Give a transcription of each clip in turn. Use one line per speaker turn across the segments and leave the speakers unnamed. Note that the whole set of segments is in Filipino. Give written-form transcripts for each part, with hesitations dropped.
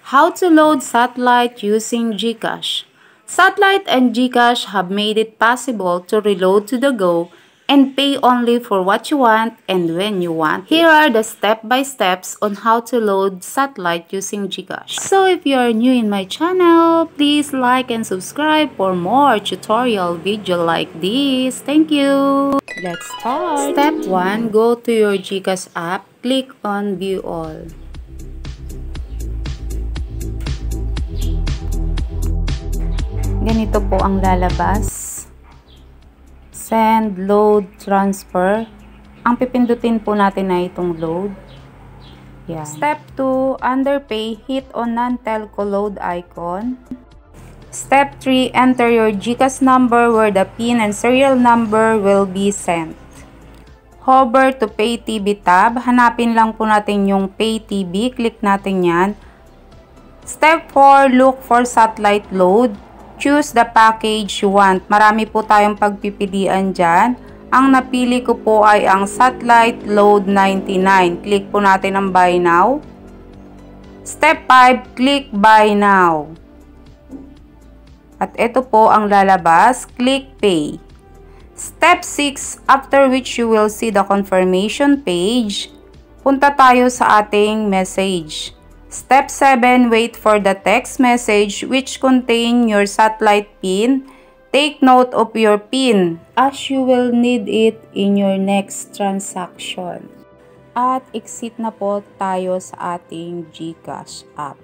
How to load Satellite using GCash. Satellite and GCash have made it possible to reload to the go and pay only for what you want and when you want. Here are the step-by-steps on how to load Satellite using GCash. So if you are new in my channel, please like and subscribe for more tutorial video like this. Thank you! Let's start! Step 1. Go to your GCash app. Click on View All. Ganito po ang lalabas. Send, load, transfer. Ang pipindutin po natin na itong load. Yan. Step 2, under pay, hit on non-telco load icon. Step 3, enter your GCash number where the PIN and serial number will be sent. Hover to Pay TV tab. Hanapin lang po natin yung Pay TV. Click natin yan. Step 4, look for satellite load. Choose the package you want. Marami po tayong pagpipilian dyan. Ang napili ko po ay ang Satellite Load 99. Click po natin ang Buy Now. Step 5, click Buy Now. At ito po ang lalabas. Click Pay. Step 6, after which you will see the confirmation page. Punta tayo sa ating message. Step 7, wait for the text message which contain your satellite PIN. Take note of your PIN as you will need it in your next transaction. At exit na po tayo sa ating GCash app.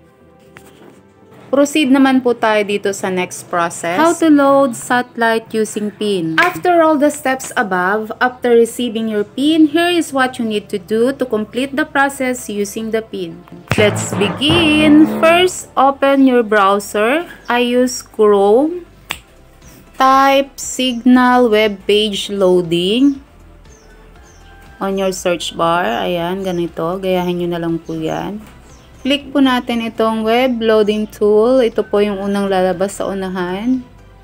Proceed naman po tayo dito sa next process. How to load satellite using PIN. After all the steps above, after receiving your PIN, here is what you need to do to complete the process using the PIN. Let's begin. First, open your browser. I use Chrome. Type Signal Web Page Loading on your search bar. Ayan, ganito. Gayahin nyo na lang po yan. Click po natin itong web loading tool. Ito po yung unang lalabas sa unahan.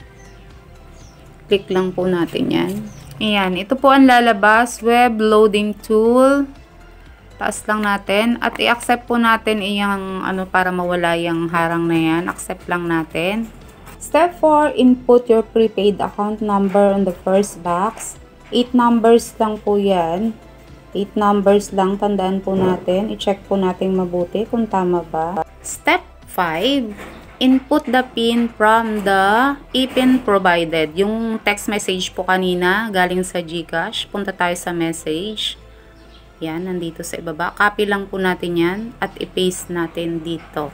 Click lang po natin yan. Ayan, ito po ang lalabas. Web loading tool. Taas lang natin. At i-accept po natin yung para mawala yung harang na yan. Accept lang natin. Step 4, input your prepaid account number on the first box. 8 numbers lang po yan. 8 numbers lang, tandaan po natin. I-check po natin mabuti kung tama ba. Step 5, input the PIN from the ePIN provided. Yung text message po kanina, galing sa GCash. Punta tayo sa message. Yan, nandito sa ibaba. Copy lang po natin yan at i-paste natin dito.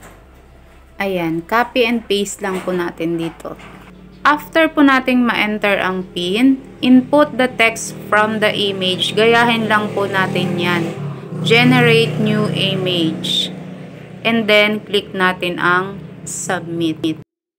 Ayan, copy and paste lang po natin dito. After po nating ma-enter ang PIN, input the text from the image. Gayahin lang po natin yan. Generate new image. And then, click natin ang submit.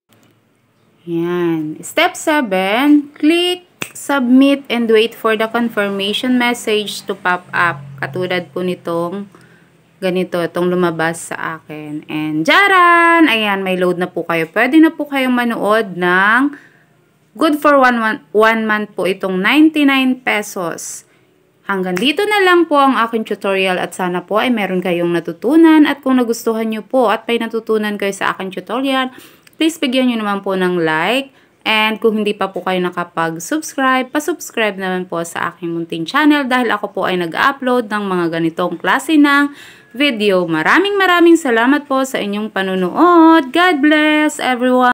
Yan. Step 7, click submit and wait for the confirmation message to pop up. Katulad po nitong ganito, itong lumabas sa akin. And jaran! Ayan, may load na po kayo. Pwede na po kayong manood ng good for one month po itong 99 pesos. Hanggang dito na lang po ang aking tutorial at sana po ay meron kayong natutunan. At kung nagustuhan nyo po at may natutunan kayo sa aking tutorial, please bigyan nyo naman po ng like. And kung hindi pa po kayo nakapag-subscribe, pa-subscribe naman po sa aking munting channel dahil ako po ay nag-upload ng mga ganitong klase ng video. Maraming salamat po sa inyong panunood. God bless everyone!